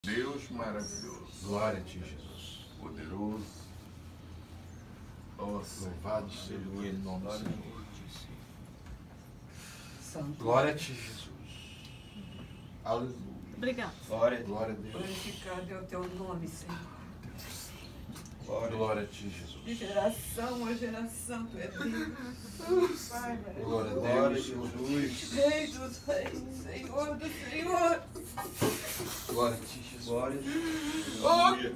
Deus maravilhoso, Glória a ti, Jesus. poderoso, Louvado seja o nome do Senhor. Santo. Glória a ti, Jesus. Aleluia. Obrigado. Glória a Deus. Glorificado é o teu nome, Senhor. Glória a ti, Jesus. De geração a geração, tu é Deus. Pai, Glória a Deus, Jesus. Rei dos reis, Senhor dos senhores. Glória a ti, Jesus. Glória a glória!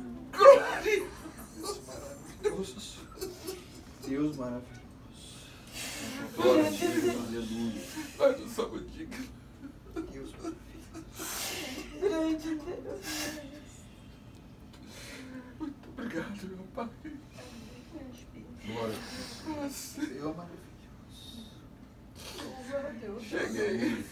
Deus maravilhoso. Glória a ti, Aleluia. Pai do saúde. Deus maravilhoso. Grande Deus. Muito obrigado, meu Pai. Glória a ti. Senhor maravilhoso. Glória a Deus. Cheguei.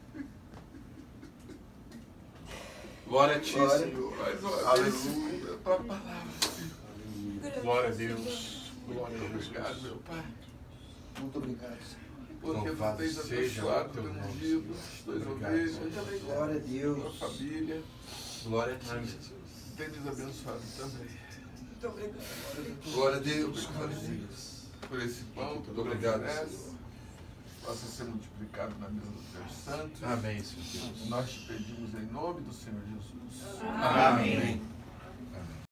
Glória a ti, Glória. Senhor. Mais uma vez, Aleluia. a tua palavra, Senhor. Glória a Deus. Glória a Muito obrigado, Jesus. meu Pai. Muito obrigado, Senhor. Porque Louvado tu tens seja o abençoado teu teu nome, ungido, Senhor. as tuas Obrigado, ovelhas, Senhor. glória a Deus. tua família. Glória a ti, Jesus. Tens abençoado também. Muito obrigado. Glória a Deus. Glória a Deus. Por esse pão que Muito tu obrigado, oferece, Senhor. possa ser multiplicado na mesa dos teus santos. Amém, Senhor Deus. Nós te pedimos em nome do Senhor Jesus. Amém.